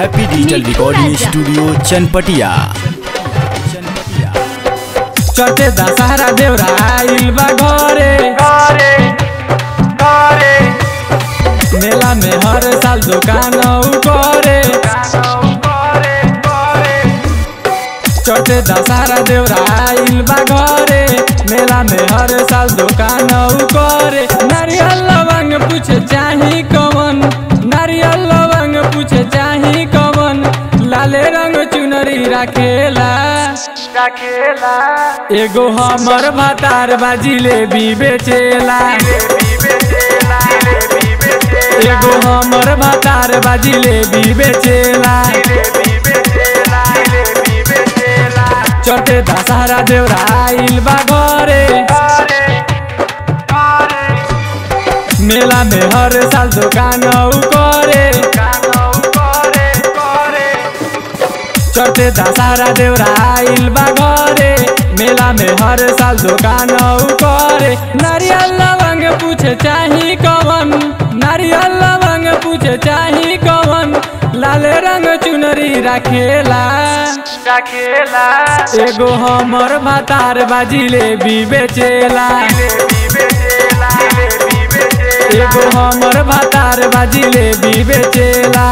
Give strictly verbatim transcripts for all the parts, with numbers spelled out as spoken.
Happy digital recording studio Chanpatia. चटे दशहरा देवरा आइल बा घरे मेला में हर साल दुकान करे। चटे दशहरा देवरा आइल बा घरे मेला में हर साल दुकान करे। नारियल लवंग पूछे चाही कवन, नारियल लवंग पूछे चाही कवन, लाले रंग चुनरी राखेला राखेला। एगो हमर भातार बाजिले भी बेचेला, एगो हमर भातार बाजिले भी बेचेला। चटे दशहरा देवरा आइल बा घरे मेला में हर साल दुकान करे। चटे दशहरा देवरा आइल बा घरे मेला में हर साल दुकान करे। नारियल लवंग पूछे चाही कवन, नारियल लवंग पूछे चाही कवन, लाल रंग चुनरी राखेला राखेला। एगो हमर भातार बाजिले भी बेचेला, एगो हमर भातार बाजिले भी बेचेला।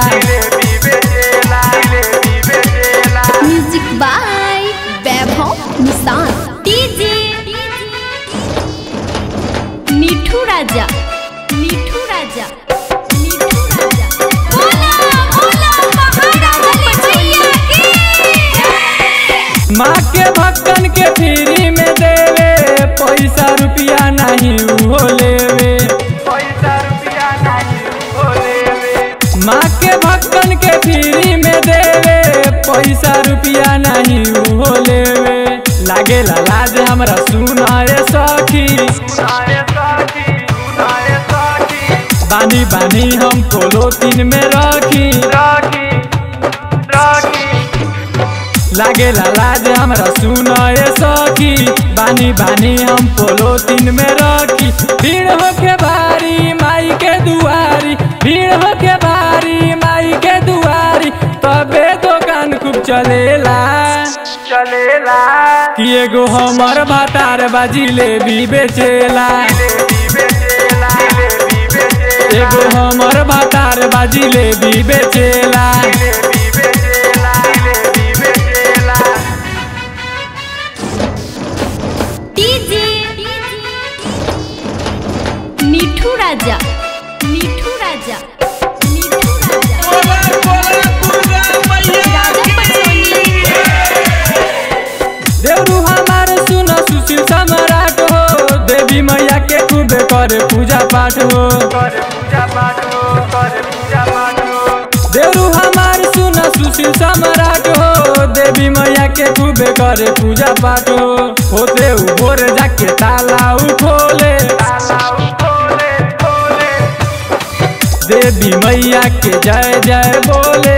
म्यूजिक बाय वैभव निशान, डीजे मिठू राजा, मिठू राजा, मिठू राजा। बोला बोला महाराज भैया की। माँ के भक्तन के फ्री में देवे, पैसा रुपया नहीं उहो लेवे, पैसा रुपया नहीं उहो लेवे। माँ के भक्तन के फ्री में देवे, पैसा रुपया नहीं उहो लेवे। लागेला लाज हमरा सुनाए सखी, बानी बानी हम पोलोतीन में रखी रखी रखी। लागेला लाज हमरा सुनाए सखी, बानी बानी हम पोलोतीन में रखी। भीड़ होके भारी माई के दुआरी, भीड़ होके भारी माई के दुआरी, तबे दुकान खूब चलेला चलेला। कि एगो हमर भातार बाजिले भी बेचेला, एगो हमर भातार बाजिले भी बेचेला। डीजे मिठू राजा, मिठू राजा, मिठू राजा। देवरू हमार सुन सुशील सम्राट हो, देवी मैया के खूब करे पूजा पाठ हो। देवरू हमार सुन सुशील सम्राट हो, देवी मैया के खूब करे पूजा पाठ हो। होते उ भोर जाके ताला खोले, देवी मैया के जय जय बोले।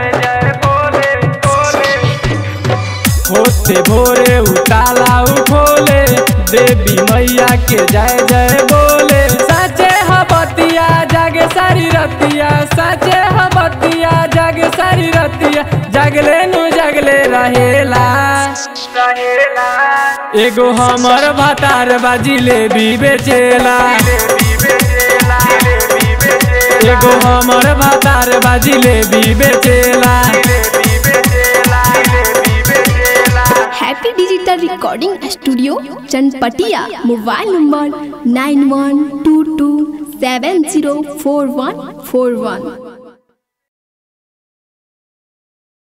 होते भोरे उताला खोले, देवी मैया के जय जय बोले। साचे हबतिया जागे सारी रतिया, साचे हबतिया जागे सारी रतिया, जगले नु जगले रहेला रहेला। एगो हमर भातार बाजिले भी बेचेला, एगो हमर भातार बाजिले भी बेचेला। Happy digital recording studio Chanpatia. Mobile number nine one two two seven zero four one four वन।